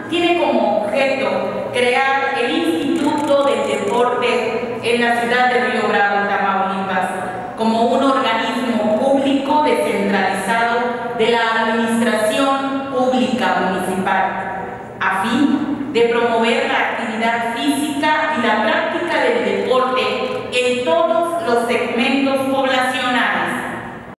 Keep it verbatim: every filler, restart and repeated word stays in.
tiene como objeto crear el Instituto del Deporte en la ciudad de Río Bravo, Tamaulipas, como un organismo público descentralizado de la administración pública municipal, a fin de promover la actividad física y la práctica del deporte en todos los segmentos poblacionales